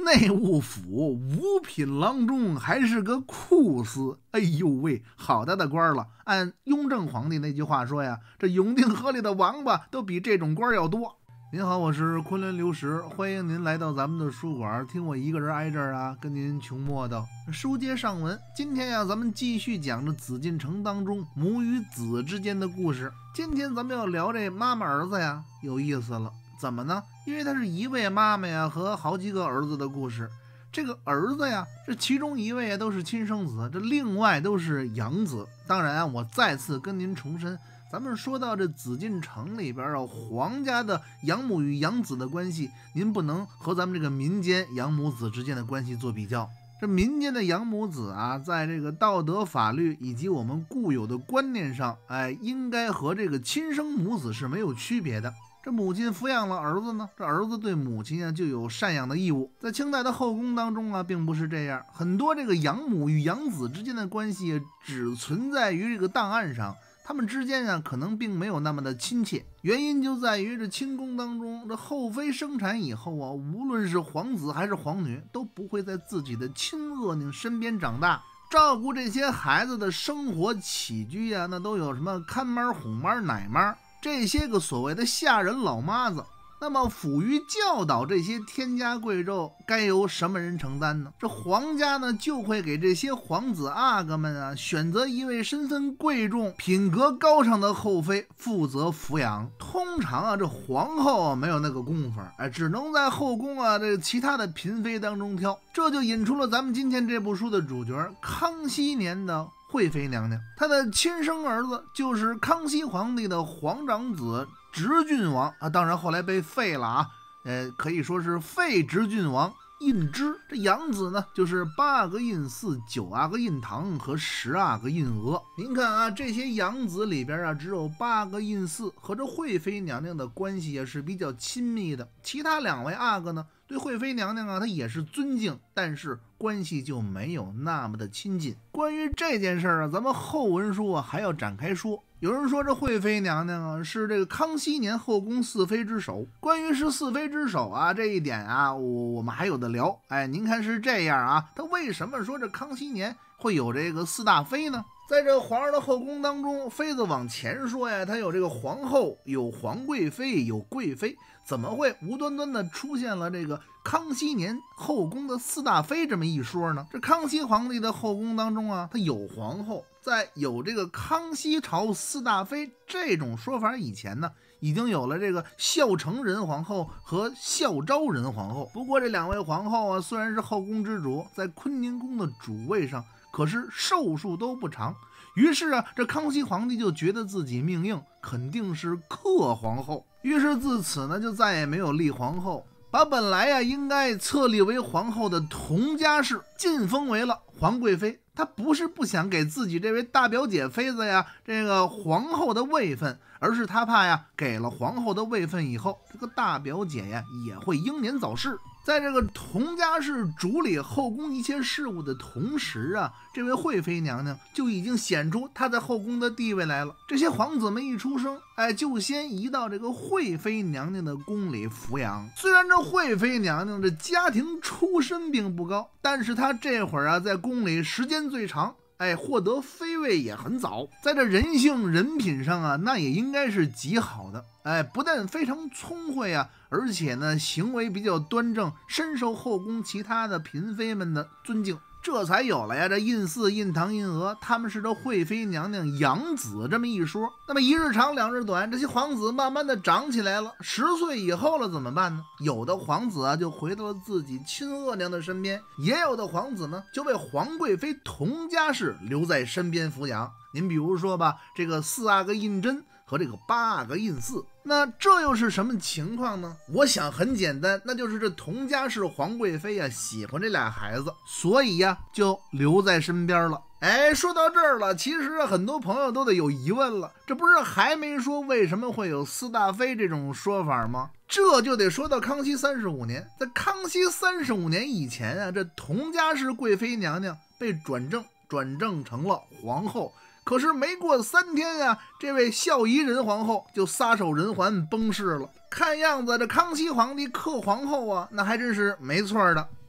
内务府五品郎中还是个酷司，哎呦喂，好大的官了！按雍正皇帝那句话说呀，这永定河里的王八都比这种官要多。您好，我是昆仑流石，欢迎您来到咱们的书馆，听我一个人挨这儿啊，跟您穷磨叨。书接上文，今天呀，咱们继续讲这紫禁城当中母与子之间的故事。今天咱们要聊这妈妈儿子呀，有意思了。怎么呢？因为他是一位妈妈呀和好几个儿子的故事。这个儿子呀，这其中一位都是亲生子，这另外都是养子。当然啊，我再次跟您重申，咱们说到这紫禁城里边啊，皇家的养母与养子的关系，您不能和咱们这个民间养母子之间的关系做比较。这民间的养母子啊，在这个道德法律以及我们固有的观念上，应该和这个亲生母子是没有区别的。这母亲抚养了儿子呢，这儿子对母亲啊就有赡养的义务。在清代的后宫当中啊，并不是这样，很多这个养母与养子之间的关系只存在于这个档案上，他们之间啊可能并没有那么的亲切。原因就在于这清宫当中，这后妃生产以后啊，无论是皇子还是皇女，都不会在自己的亲额娘身边长大。照顾这些孩子的生活起居啊，那都有什么看妈、哄妈、奶妈这些个所谓的下人老妈子。那么抚育教导这些天家贵胄该由什么人承担呢？这皇家呢就会给这些皇子阿哥们啊选择一位身份贵重、品格高尚的后妃负责抚养。通常啊，这皇后啊没有那个功夫，只能在后宫啊这其他的嫔妃当中挑。这就引出了咱们今天这部书的主角康熙年的惠妃娘娘，她的亲生儿子就是康熙皇帝的皇长子直郡王啊，当然后来被废了啊，可以说是废直郡王胤芝。这养子呢，就是8阿哥胤祀、9阿哥胤堂和10阿哥胤额。您看啊，这些养子里边啊，只有8阿哥胤祀和这惠妃娘娘的关系也是比较亲密的，其他2位阿哥呢，对惠妃娘娘啊，她也是尊敬，但是关系就没有那么的亲近。关于这件事啊，咱们后文书啊还要展开说。有人说这惠妃娘娘啊是这个康熙年后宫4妃之首。关于是4妃之首啊这一点啊，我们还有的聊。您看是这样啊，他为什么说这康熙年会有这个4大妃呢？在这皇上的后宫当中，妃子往前说呀，他有这个皇后，有皇贵妃，有贵妃，怎么会无端端的出现了这个康熙年后宫的4大妃这么一说呢？这康熙皇帝的后宫当中啊，他有皇后，在有这个康熙朝4大妃这种说法以前呢，已经有了这个孝成仁皇后和孝昭仁皇后。不过这2位皇后啊，虽然是后宫之主，在坤宁宫的主位上，可是寿数都不长。于是啊，这康熙皇帝就觉得自己命硬，肯定是克皇后。于是自此呢，就再也没有立皇后，把本来呀应该册立为皇后的佟佳氏晋封为了皇贵妃。他不是不想给自己这位大表姐妃子呀这个皇后的位分，而是他怕呀给了皇后的位分以后，这个大表姐呀也会英年早逝。在这个佟佳氏主理后宫一切事务的同时啊，这位惠妃娘娘就已经显出她在后宫的地位来了。这些皇子们一出生，就先移到这个惠妃娘娘的宫里抚养。虽然这惠妃娘娘这家庭出身并不高，但是她这会儿啊在宫里时间最长，获得妃位也很早，在这人性人品上啊，那也应该是极好的。不但非常聪慧啊，而且呢行为比较端正，深受后宫其他的嫔妃们的尊敬。这才有了呀这胤祀、胤堂、胤额，他们是这惠妃娘娘养子这么一说。那么1日长2日短，这些皇子慢慢的长起来了，10岁以后了怎么办呢？有的皇子啊就回到了自己亲额娘的身边，也有的皇子呢就被皇贵妃佟佳氏留在身边抚养。您比如说吧，这个4阿哥胤禛和这个8阿哥胤祀，那这又是什么情况呢？我想很简单，那就是这佟佳氏皇贵妃啊喜欢这俩孩子，所以呀就留在身边了。说到这儿了，其实很多朋友都得有疑问了，这不是还没说为什么会有4大妃这种说法吗？这就得说到康熙35年。在康熙35年以前啊，这佟佳氏贵妃娘娘被转正成了皇后。可是没过3天啊，这位孝仪仁皇后就撒手人寰崩逝了。看样子这康熙皇帝克皇后啊，那还真是没错的。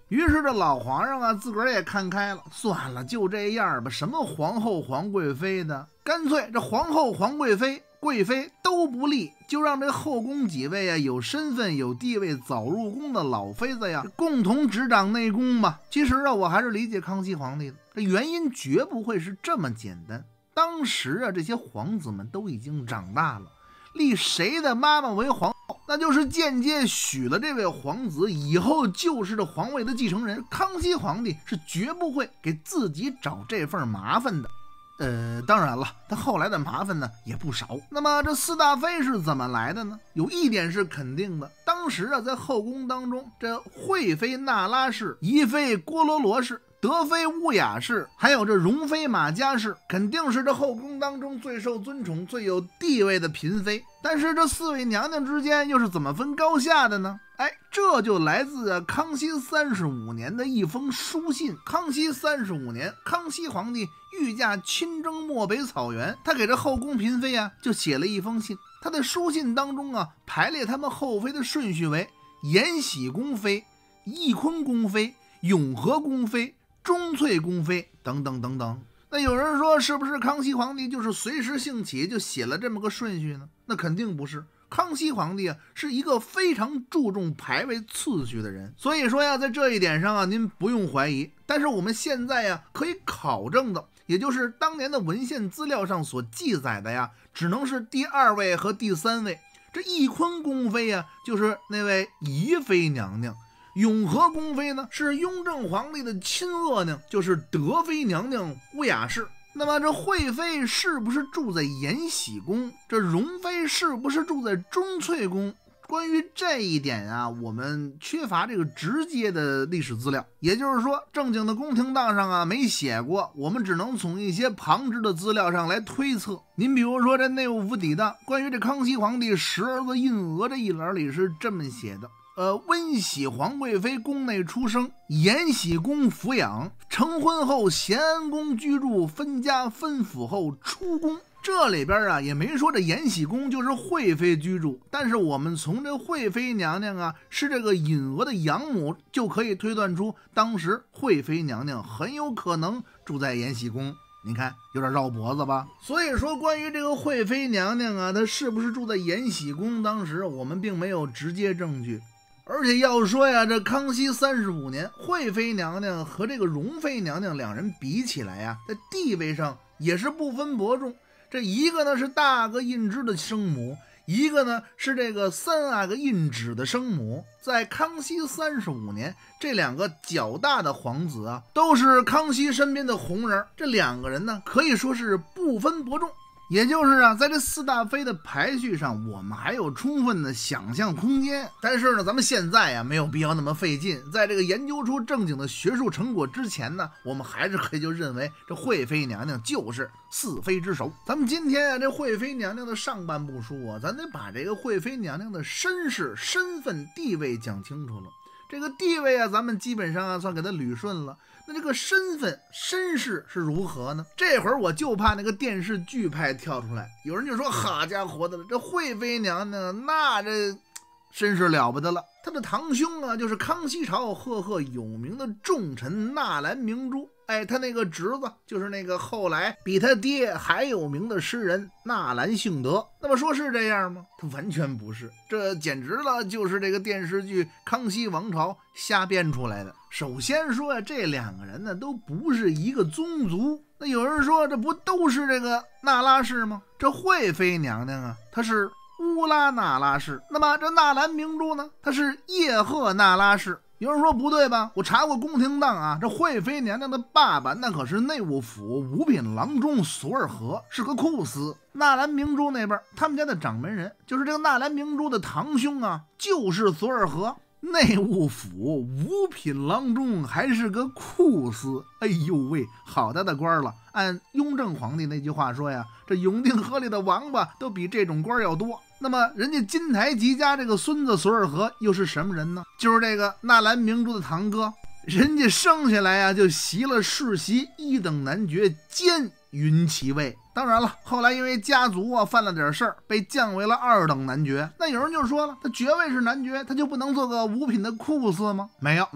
于是这老皇上啊，自个儿也看开了，算了，就这样吧，什么皇后、皇贵妃的，干脆这皇后、皇贵妃、贵妃都不立，就让这后宫几位啊有身份、有地位、早入宫的老妃子呀，共同执掌内宫吧。其实啊，我还是理解康熙皇帝的，这原因绝不会是这么简单。当时啊，这些皇子们都已经长大了，立谁的妈妈为皇后，那就是间接许了这位皇子以后就是这皇位的继承人。康熙皇帝是绝不会给自己找这份麻烦的。当然了，他后来的麻烦呢也不少。那么这四大妃是怎么来的呢？有一点是肯定的，当时啊，在后宫当中，这惠妃那拉氏、宜妃郭罗罗氏、德妃乌雅氏，还有这容妃马家氏，肯定是这后宫当中最受尊崇、最有地位的嫔妃。但是这四位娘娘之间又是怎么分高下的呢？这就来自康熙35年的一封书信。康熙35年，康熙皇帝御驾亲征漠北草原，他给这后宫嫔妃啊就写了一封信。他的书信当中啊，排列他们后妃的顺序为延禧宫妃、翊坤宫妃、永和宫妃、钟粹宫妃等等等等。那有人说，是不是康熙皇帝就是随时兴起就写了这么个顺序呢？那肯定不是。康熙皇帝啊，是一个非常注重排位次序的人，所以说呀，在这一点上啊，您不用怀疑。但是我们现在呀，可以考证的，也就是当年的文献资料上所记载的呀，只能是第2位和第3位。这翊坤宫妃呀，就是那位宜妃娘娘；永和宫妃呢，是雍正皇帝的亲额娘，就是德妃娘娘乌雅氏。那么这惠妃是不是住在延禧宫？这容妃是不是住在钟粹宫？关于这一点啊，我们缺乏这个直接的历史资料，也就是说，正经的宫廷档上啊没写过，我们只能从一些旁支的资料上来推测。您比如说这内务府邸档关于这康熙皇帝10儿子印额这一栏里是这么写的。温喜皇贵妃宫内出生，延禧宫抚养，成婚后咸安宫居住，分家分府后出宫。这里边啊也没说这延禧宫就是惠妃居住，但是我们从这惠妃娘娘啊是这个尹额的养母，就可以推断出当时惠妃娘娘很有可能住在延禧宫。你看有点绕脖子吧？所以说关于这个惠妃娘娘啊，她是不是住在延禧宫，当时我们并没有直接证据。而且要说呀，这康熙35年，惠妃娘娘和这个容妃娘娘两人比起来呀，在地位上也是不分伯仲。这一个呢是大阿哥胤之的生母，一个呢是这个3阿哥胤祉的生母。在康熙35年，这两个较大的皇子啊，都是康熙身边的红人。这两个人呢，可以说是不分伯仲。也就是啊，在这四大妃的排序上，我们还有充分的想象空间。但是呢，咱们现在呀，没有必要那么费劲。在这个研究出正经的学术成果之前呢，我们还是可以就认为这惠妃娘娘就是四妃之首。咱们今天啊，这惠妃娘娘的上半部书啊，咱得把这个惠妃娘娘的身世、身份、地位讲清楚了。这个地位啊，咱们基本上啊算给他捋顺了。那这个身份身世是如何呢？这会儿我就怕那个电视剧派跳出来，有人就说好家伙的了，这惠妃娘娘那这身世了不得了。他的堂兄啊，就是康熙朝赫赫有名的重臣纳兰明珠。他那个侄子就是那个后来比他爹还有名的诗人纳兰性德。那么说是这样吗？他完全不是，这简直了就是这个电视剧《康熙王朝》瞎编出来的。首先说呀，这两个人呢都不是一个宗族。那有人说这不都是这个那拉氏吗？这惠妃娘娘啊，她是乌拉那拉氏。那么这纳兰明珠呢，她是叶赫那拉氏。有人说不对吧？我查过宫廷档啊，这惠妃娘娘的爸爸那可是内务府五品郎中索尔和，是个酷司。纳兰明珠那边，他们家的掌门人就是这个纳兰明珠的堂兄啊，就是索尔和。内务府五品郎中还是个酷司，哎呦喂，好大的官了！按雍正皇帝那句话说呀，这永定河里的王八都比这种官要多。那么人家金台吉家这个孙子索尔和又是什么人呢？就是这个纳兰明珠的堂哥，人家生下来啊就袭了世袭1等男爵兼云骑尉。当然了，后来因为家族啊犯了点事儿，被降为了2等男爵。那有人就说了，他爵位是男爵，他就不能做个五品的酷司吗？没有，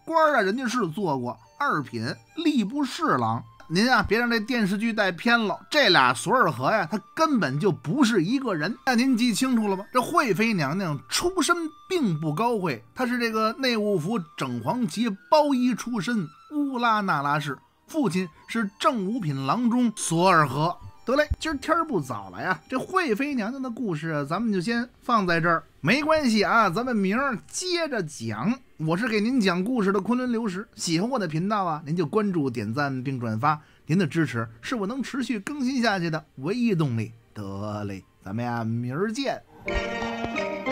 官啊，人家是做过二品吏部侍郎。您啊，别让这电视剧带偏了，这俩索尔和呀，他根本就不是一个人。那您记清楚了吧？这惠妃娘娘出身并不高贵，她是这个内务府整黄旗包衣出身乌拉那拉氏，父亲是正五品郎中索尔和。得嘞，今儿天儿不早了呀，这惠妃娘娘的故事咱们就先放在这儿，没关系啊，咱们明儿接着讲。我是给您讲故事的昆仑流石，喜欢我的频道啊，您就关注、点赞并转发，您的支持是我能持续更新下去的唯一动力。得嘞，咱们呀明儿见。